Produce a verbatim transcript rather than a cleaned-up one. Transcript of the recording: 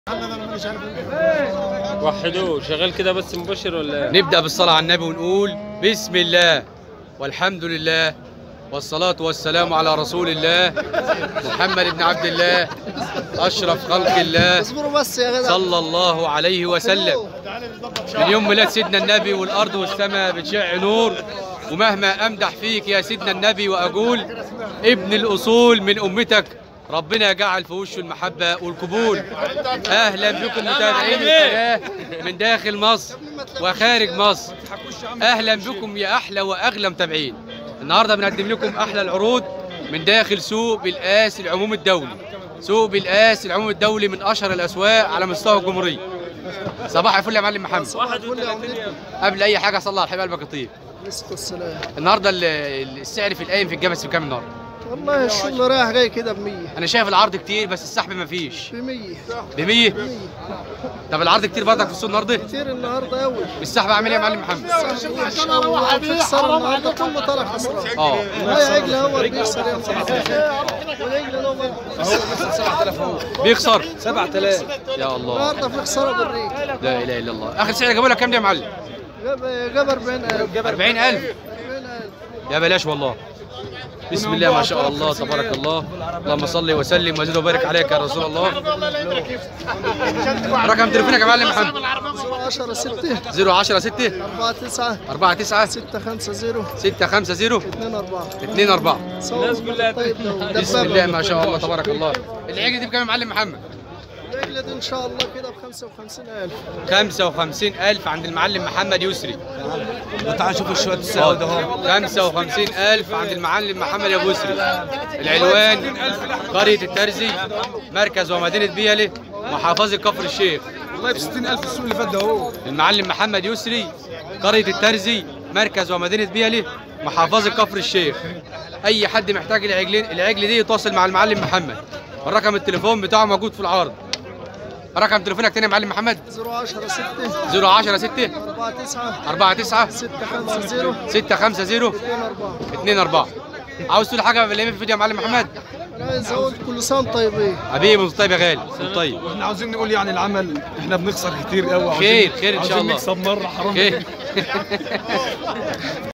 وحدوه شغال كده بس مباشر ولا؟ نبدأ بالصلاة على النبي ونقول بسم الله والحمد لله والصلاة والسلام على رسول الله محمد بن عبد الله أشرف خلق الله صلى الله عليه وسلم. من يوم ميلاد سيدنا النبي والأرض والسماء بتشع نور، ومهما أمدح فيك يا سيدنا النبي وأقول ابن الأصول من أمتك ربنا يجعل في وشه المحبة والقبول. أهلا بكم متابعين القناة من داخل مصر وخارج مصر. أهلا بكم يا أحلى وأغلى متابعين. النهارده بنقدم لكم أحلى العروض من داخل سوق بالقاس العموم الدولي. سوق بالقاس العموم الدولي من أشهر الأسواق على مستوى الجمهورية. صباح الفل يا معلم محمد. قبل أي حاجة صلى على الحبيب قلبك الطيب. النهارده السعر في القايم في الجبس بكام النهارده؟ والله الشغل رايح جاي كده ب مية. انا شايف العرض كتير بس السحب مفيش. ب مية. ب مية؟ طب العرض كتير برضك في السوق النهارده؟ كتير النهارده قوي. السحب عامل ايه يا معلم محمد؟ بيخسر النهارده كله طلع خسران. اه والله عجل هو بيخسر يا والعجل هو بيخسر سبعة آلاف اهو. بيخسر سبعة آلاف يا الله. النهارده في خساره بالريق. لا اله الا الله. اخر سعر جابوا لك كام ده يا معلم؟ جاب أربعين ألف. أربعين ألف يا بلاش والله. بسم الله ما شاء الله تبارك الله. اللهم صل وسلم وزد وبارك عليك يا رسول الله. رقم تليفونك يا معلم محمد؟ صفر عشرة ستة صفر عشرة ستة أربعة تسعة أربعة تسعة ستة خمسة صفر ستة خمسة صفر اثنين أربعة اثنين أربعة. الناس كلها بسم الله ما شاء الله تبارك الله. العجل دي بكام يا معلم محمد؟ العجل دي ان شاء الله كده ب خمسة وخمسين ألف. خمسة وخمسين ألف عند المعلم محمد يسري. تعال شوف الشوية السوداء اهو. خمسة وخمسين ألف عند المعلم محمد أبو يسري. العنوان قرية الترزي مركز ومدينة بيلة محافظة كفر الشيخ. والله ب ستين ألف السوق اللي فات ده اهو. المعلم محمد يسري قرية الترزي مركز ومدينة بيلة محافظة كفر الشيخ. أي حد محتاج العجلين العجل دي يتواصل مع المعلم محمد. الرقم التليفون بتاعه موجود في العرض. رقم تليفونك تاني يا معلم محمد؟ صفر عشرة ستة صفر عشرة ستة أربعة تسعة أربعة تسعة ستة خمسة صفر ستة خمسة صفر اثنين أربعة اثنين أربعة. عاوز تقول حاجة في الفيديو يا معلم محمد؟ عايز اقول كل سنه وانتم طيبين. حبيبي انت طيب يا غالي انت طيب. واحنا عاوزين نقول يعني العمل احنا بنخسر كتير قوي. خير خير ان شاء الله. عاوزين نكسب مرة حرام. خير